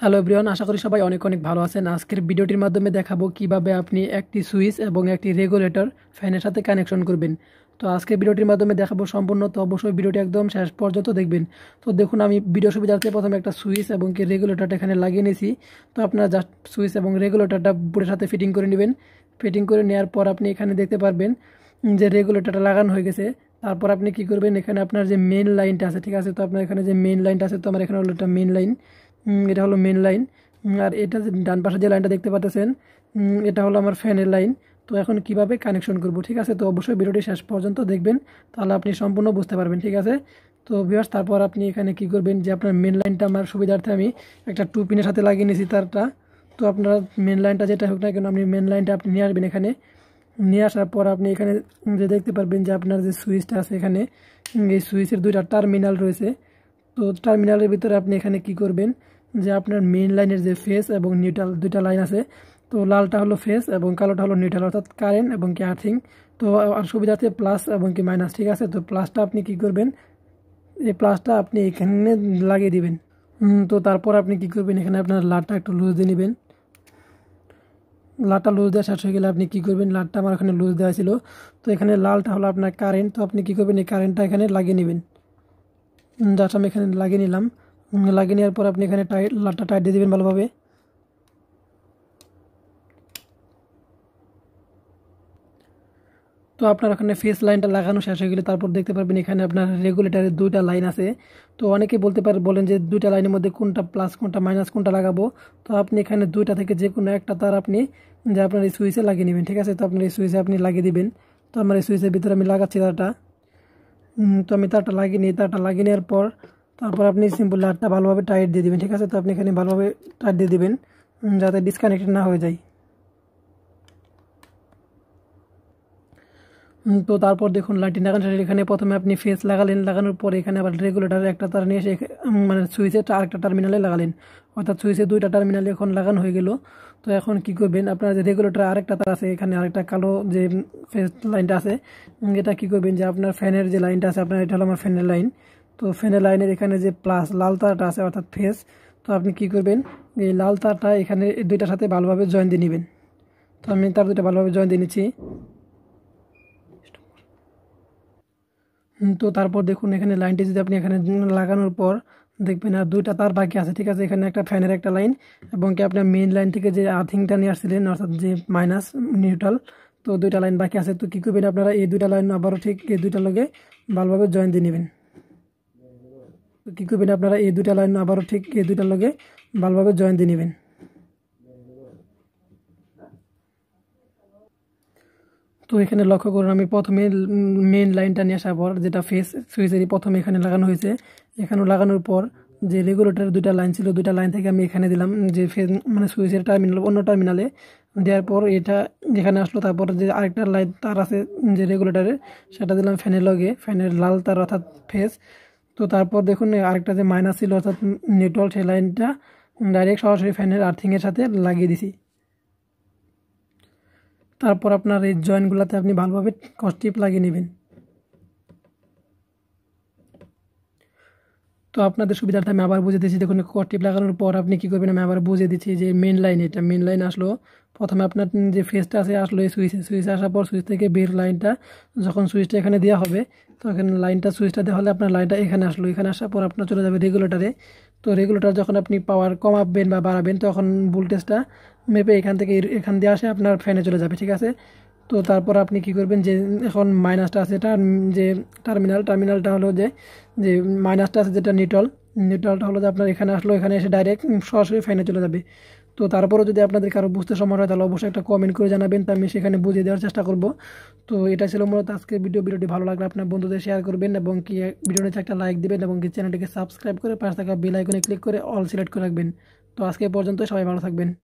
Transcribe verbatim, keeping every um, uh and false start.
Hello everyone, আশা করি সবাই অনেক অনেক ভালো আছেন। আজকের ভিডিওটির মাধ্যমে দেখাবো কিভাবে আপনি একটি সুইচ এবং একটি রেগুলেটর ফ্যানের সাথে কানেকশন করবেন। তো আজকের ভিডিওটির মাধ্যমে দেখাবো সম্পূর্ণ, তো অবশ্যই ভিডিওটি একদম শেষ পর্যন্ত দেখবেন। তো দেখুন, আমি ভিডিও সুবিধার্থে প্রথমে একটা সুইচ এবং কি রেগুলেটরটা এখানে লাগিয়ে নিয়েছি। তো আপনারা জাস্ট সুইচ এবং রেগুলেটরটা বোর্ডের সাথে ফিটিং করে নেবেন। ফিটিং করে নেওয়ার পর আপনি এখানে দেখতে পারবেন যে রেগুলেটরটা লাগানো হয়ে গেছে। তারপর আপনি কি করবেন, এখানে আপনার যে মেন লাইনটা আছে, ঠিক আছে, তো আপনার এখানে যে মেন লাইনটা আছে, তো আমার এখানে হলো একটা মেন লাইন, এটা হলো মেন লাইন। আর এটা যে ডান পাশে যে লাইনটা দেখতে পাচ্ছেন, এটা হলো আমার ফ্যানের লাইন। তো এখন কিভাবে কানেকশন করব, ঠিক আছে, তো অবশ্যই ভিডিওটি শেষ পর্যন্ত দেখবেন, তাহলে আপনি সম্পূর্ণ বুঝতে পারবেন, ঠিক আছে। তো ভিউয়ার্স, তারপর আপনি এখানে কি করবেন, যে আপনার মেন লাইনটা আমার সুবিধার্থে আমি একটা টু পিনের সাথে লাগিয়ে নিয়েছি তারটা। তো আপনার মেন লাইনটা যেটা হোক না কেন, আপনি মেন লাইনটা আপনি নিয়ে আসবেন। এখানে নিয়ে আসার পর আপনি এখানে যে দেখতে পারবেন যে আপনার যে সুইচটা আছে, এখানে এই সুইচের দুইটা টার্মিনাল রয়েছে। তো টার্মিনালের ভিতরে আপনি এখানে কি করবেন, যে আপনার মেইন লাইনের যে ফেস এবং নিউট্রাল দুইটা লাইন আছে, তো লালটা হলো ফেস এবং কালোটা হলো নিউট্রাল, অর্থাৎ কারেন্ট এবং কি আর্থিং। তো আর সুবিধার্থে প্লাস এবং কি মাইনাস, ঠিক আছে। তো প্লাসটা আপনি কি করবেন, এই প্লাসটা আপনি এখানে লাগিয়ে দিবেন। তো তারপর আপনি কি করবেন, এখানে আপনার লাটটা একটু লুজ দিয়ে নেবেন। লাটটা লুজ দেওয়া শেষ হয়ে গেলে আপনি কি করবেন, লাটটা আমার এখানে লুজ দেওয়া ছিল, তো এখানে লালটা হলো আপনার কারেন্ট। তো আপনি কি করবেন, এই কারেন্টটা এখানে লাগিয়ে নেবেন। জাস্ট আমি এখানে লাগিয়ে নিলাম। লাগিয়ে নেওয়ার পর আপনি এখানে টাইট লাটটা টাইট দিয়ে দেবেন ভালোভাবে। তো আপনার ওখানে ফেস লাইনটা লাগানো শেষ হয়ে গেলে তারপর দেখতে পারবেন এখানে আপনার রেগুলেটরের দুইটা লাইন আছে। তো অনেকে বলতে পারে, বলেন যে দুইটা লাইনের মধ্যে কোনটা প্লাস কোনটা মাইনাস কোনটা লাগাবো। তো আপনি এখানে দুইটা থেকে যে কোনো একটা তার আপনি যে আপনার এই সুইচে লাগিয়ে নেবেন, ঠিক আছে। তো আপনার এই সুইচে আপনি লাগিয়ে দিবেন। তো আমার এই সুইচের ভিতরে আমি লাগাচ্ছি তারটা। তো আমি তারটা লাগিয়ে নিই। তারটা লাগিয়ে নেওয়ার পর তারপর আপনি সিম্পল লাইটটা ভালোভাবে টাইট দিয়ে দিবেন, ঠিক আছে। তো আপনি এখানে ভালোভাবে টাইট দিয়ে দিবেন যাতে ডিসকানেক্টেড না হয়ে যায়। তো তারপর দেখুন লাইটটি লাগানোর এখানে প্রথমে আপনি ফেস লাগালেন, লাগানোর পরে এখানে আবার রেগুলেটারের একটা তার নিয়ে এসে মানে সুইচের আরেকটা টার্মিনালে লাগালেন, অর্থাৎ সুইচের দুইটা টার্মিনালে এখন লাগানো হয়ে গেল। তো এখন কি করবেন, আপনার যে রেগুলেটার আরেকটা তার আছে, এখানে আরেকটা কালো যে ফেস লাইনটা আছে, এটা কি করবেন, যে আপনার ফ্যানের যে লাইনটা আছে, আপনার এটা হলো আমার ফ্যানের লাইন। তো ফ্যানের লাইনের এখানে যে প্লাস লাল তারটা আছে, অর্থাৎ ফেস, তো আপনি কি করবেন, এই লাল তারটা এখানে দুইটার সাথে ভালোভাবে জয়েন দিয়ে নেবেন। তো আমি তার দুইটা ভালোভাবে জয়েন দিয়ে নিচ্ছি। তো তারপর দেখুন এখানে লাইনটি যদি আপনি এখানে লাগানোর পর দেখবেন আর দুইটা তার বাকি আছে, ঠিক আছে। এখানে একটা ফ্যানের একটা লাইন এবং কি আপনার মেইন লাইন থেকে যে আর্থিংটা নিয়ে আসছিলেন, অর্থাৎ যে মাইনাস নিউট্রাল, তো দুইটা লাইন বাকি আছে। তো কী করবেন, আপনারা এই দুইটা লাইন আবারও ঠিক এই দুইটা লগে ভালোভাবে জয়েন দিয়ে নেবেন। তো কী করবেন, আপনারা এই দুইটা লাইন আবারও ঠিক এই দুইটার লগে ভালোভাবে জয়েন দিয়ে নেবেন। তো এখানে লক্ষ্য করুন, আমি প্রথমে মেন লাইনটা নিয়ে আসার পর যেটা ফেস সুইচেরই প্রথমে এখানে লাগানো হয়েছে, এখানেও লাগানোর পর যে রেগুলেটরের দুইটা লাইন ছিল, দুইটা লাইন থেকে আমি এখানে দিলাম যে ফেস মানে সুইচের টার্মিনাল অন্য টার্মিনালে দেওয়ার পর এটা যেখানে আসলো। তারপর যে আরেকটা লাইন তার আছে যে রেগুলেটরের, সেটা দিলাম ফ্যানের লগে, ফ্যানের লাল তার অর্থাৎ ফেস। তো তারপর দেখুন আরেকটা যে মাইনাস ছিল অর্থাৎ নিউট্রাল, সেই লাইনটা ডাইরেক্ট সরাসরি ফ্যানের আর্থিংয়ের সাথে লাগিয়ে দিছি। তারপর আপনার এই জয়েন্টগুলোতে আপনি ভালোভাবে টিপ লাগিয়ে নেবেন। তো আপনাদের সুবিধার্থে আমি আবার বুঝে দিচ্ছি। দেখুন টিপ লাগানোর পর আপনি কী করবেন, আমি আবার বুঝে দিচ্ছি যে মেন লাইন, এটা মেন লাইন আসলো। প্রথমে আপনার যে ফেসটা আছে আসলো এই সুইচে, সুইচে আসার পর সুইচ থেকে বের লাইনটা যখন সুইচটা এখানে দেওয়া হবে, তো এখানে লাইনটা সুইচটা দেওয়া হলে আপনার লাইনটা এখানে আসলো। এখানে আসার পর আপনার চলে যাবে রেগুলেটারে। তো রেগুলেটার যখন আপনি পাওয়ার কমাবেন বা বাড়াবেন, তখন ভোল্টেজটা মেপে এখান থেকে এখান দিয়ে আসে আপনার ফ্যানে চলে যাবে, ঠিক আছে। তো তারপর আপনি কি করবেন, যে এখন মাইনাসটা আছে, এটা যে টার্মিনাল টার্মিনালটা হলো যে যে মাইনাসটা আছে যেটা নিউট্রাল, নিউট্রালটা হলো যে আপনার এখানে আসলো, এখানে এসে ডাইরেক্ট সরাসরি ফ্যানে চলে যাবে। তো তারপরেও যদি আপনাদের কারো বুঝতে সমস্যা হয় তাহলে অবশ্যই একটা কমেন্ট করে জানাবেন, তো আমি সেখানে বুঝিয়ে দেওয়ার চেষ্টা করব। তো এটা ছিল মূলত আজকের ভিডিও। ভিডিওটি ভালো লাগলে আপনার বন্ধুদের শেয়ার করবেন এবং কি ভিডিও নিচে একটা লাইক দিবেন এবং কি চ্যানেলটিকে সাবস্ক্রাইব করে পাশে থাকা বেল আইকনে ক্লিক করে অল সিলেক্ট করে রাখবেন। তো আজকে পর্যন্ত সবাই ভালো থাকবেন।